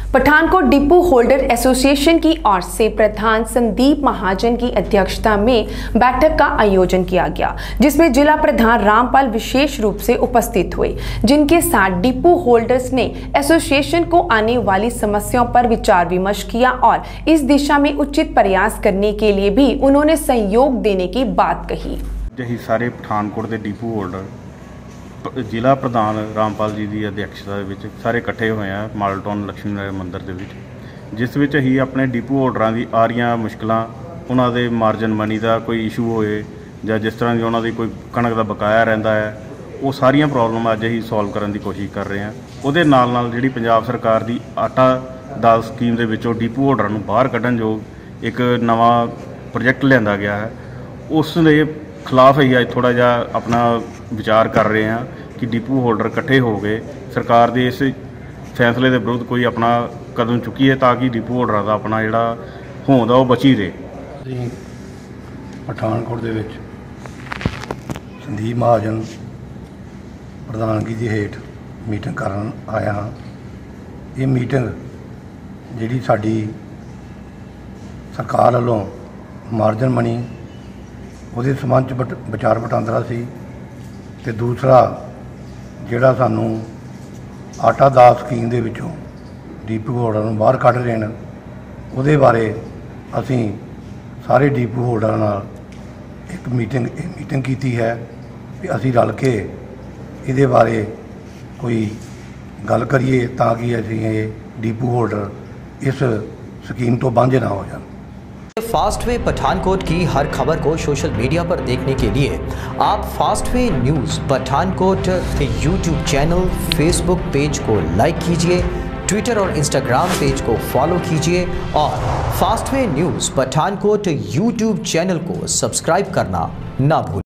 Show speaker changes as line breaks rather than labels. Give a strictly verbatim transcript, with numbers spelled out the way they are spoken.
Pathankot depot holder association की ओर से प्रधान संदीप महाजन की अध्यक्षता में बैठक का आयोजन किया गया, जिसमें जिला प्रधान रामपाल विशेष रूप से उपस्थित हुए, जिनके साथ डिपो होल्डर्स ने एसोसिएशन को आने वाली समस्याओं पर विचार विमर्श किया और इस दिशा में उचित प्रयास करने के लिए भी उन्होंने सहयोग देने की बात कही।
यही सारे पठानकोट के डिपो होल्डर जिला प्रधान रामपाल जी की अध्यक्षता सारे इकट्ठे हुए हैं माडल टाउन लक्ष्मी नारायण मंदिर के विच, जिस विच ही अपने डिपो होल्डर की आ रही मुश्किलों, उन्होंने मार्जन मनी का कोई इशू होए या जिस तरह की उन्होंने कोई कणक का बकाया रहता है, वो सारिया प्रॉब्लम अज ही सॉल्व करने की कोशिश कर रहे हैं। उहदे नाल नाल जिहड़ी पंजाब सरकार की आटा दाल स्कीम के विचों डिपो होल्डर नूं बाहर कढ़न जो एक नवा प्रोजेक्ट लिया गया है, उस दे खिलाफ ही अज थोड़ा जा अपना विचार कर रहे हैं कि डिपो होल्डर इकट्ठे हो गए सरकार के इस फैसले के विरुद्ध कोई अपना कदम चुकीए ताकि डिपो होल्डर का अपना जोड़ा होंद वो बची रहे।
पठानकोट के संदीप महाजन प्रधानगी की हेठ मीटिंग करन आया हाँ। ये मीटिंग जी साडी सरकार वालों मार्जन मनी ਉਹਦੇ ਸੰਬੰਧ 'ਚ ਵਿਚਾਰ ਵਟਾਂਦਰਾ ਸੀ ਤੇ ਦੂਸਰਾ ਜਿਹੜਾ ਸਾਨੂੰ ਆਟਾ ਦਾਲ ਸਕੀਮ ਦੇ ਵਿੱਚੋਂ ਡੀਪੂ ਹੋਲਡਰਾਂ ਨੂੰ ਬਾਹਰ ਕੱਢ ਰਹੇ ਨੇ, ਉਹਦੇ ਬਾਰੇ ਅਸੀਂ ਸਾਰੇ ਡੀਪੂ ਹੋਲਡਰਾਂ ਨਾਲ ਇੱਕ ਮੀਟਿੰਗ ਮੀਟਿੰਗ ਕੀਤੀ ਹੈ ਕਿ ਅਸੀਂ ਰਲ ਕੇ ਇਹਦੇ ਬਾਰੇ ਕੋਈ ਗੱਲ ਕਰੀਏ ਤਾਂ ਕਿ ਅਸੀਂ ਇਹ ਡੀਪੂ ਹੋਲਡਰ इस स्कीम तो वांझे ना हो जाए।
फास्ट वे पठानकोट की हर खबर को सोशल मीडिया पर देखने के लिए आप fast way news Pathankot YouTube channel, Facebook page को लाइक कीजिए, ट्विटर और इंस्टाग्राम पेज को फॉलो कीजिए और fast way news Pathankot YouTube channel को सब्सक्राइब करना ना भूलिए।